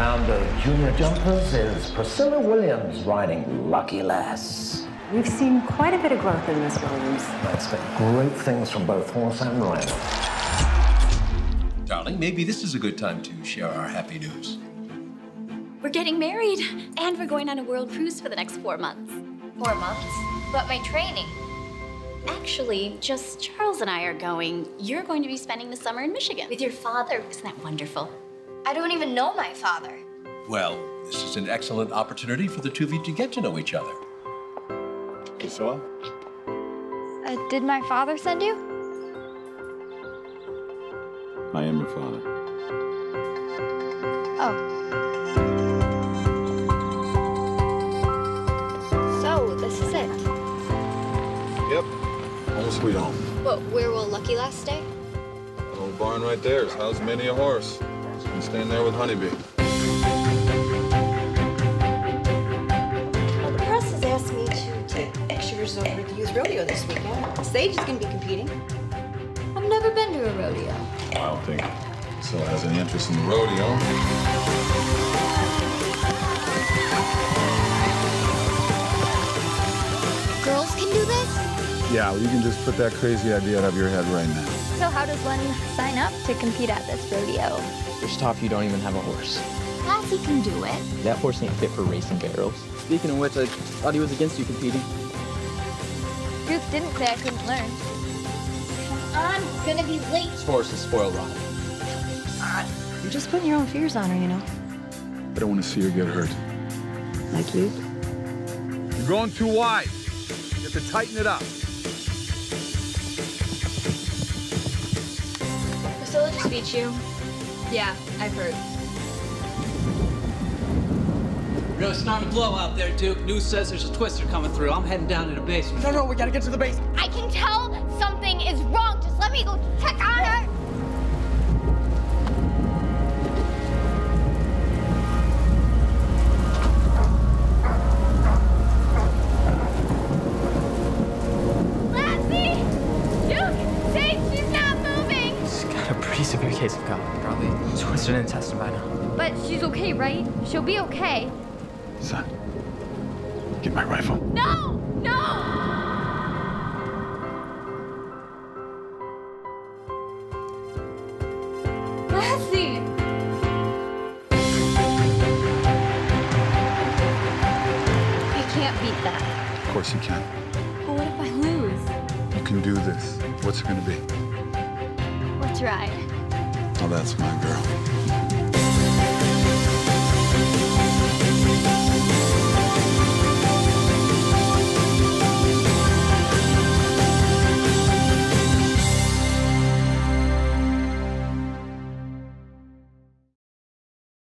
round of junior jumpers is Priscilla Williams riding Lucky Lass. We've seen quite a bit of growth in Miss Williams. I expect great things from both horse and rider. Darling, maybe this is a good time to share our happy news. We're getting married, and we're going on a world cruise for the next 4 months. 4 months? But my training. Actually, just Charles and I are going. You're going to be spending the summer in Michigan with your father. Isn't that wonderful? I don't even know my father. Well, this is an excellent opportunity for the two of you to get to know each other. Priscilla? Did my father send you? I am your father. Oh. So, this is it. Yep. Home sweet home. But where will Lucky Lass stay? That old barn right there is housed many a horse. You can stand there with Honeybee. Well, the press has asked me to take pictures over at the youth rodeo this weekend. Sage is going to be competing. I've never been to a rodeo. I don't think Priscilla has any interest in the rodeo. Girls can do this? Yeah, well, you can just put that crazy idea out of your head right now. So how does one sign up to compete at this rodeo? First off, you don't even have a horse. Lassie can do it. That horse ain't fit for racing barrels. Speaking of which, I thought he was against you competing. Duke didn't say I couldn't learn. I'm gonna be late. This horse is spoiled rotten. You're just putting your own fears on her, you know. I don't want to see her get hurt. Like you. You're going too wide. You have to tighten it up. Priscilla just beat you. Yeah, I've heard. Really starting to blow out there, Duke. News says there's a twister coming through. I'm heading down to the basement. No, we gotta get to the base. I can tell something is wrong. Just let me go check on her. Lassie! Duke! Sage, she's not moving! She's got a pretty severe case of gout. Probably twisted an intestine by now. But she's okay, right? She'll be okay. Son, get my rifle. No! No! Lassie! I can't beat that. Of course you can. But what if I lose? You can do this. What's it gonna be? Let's ride. Oh, that's my girl.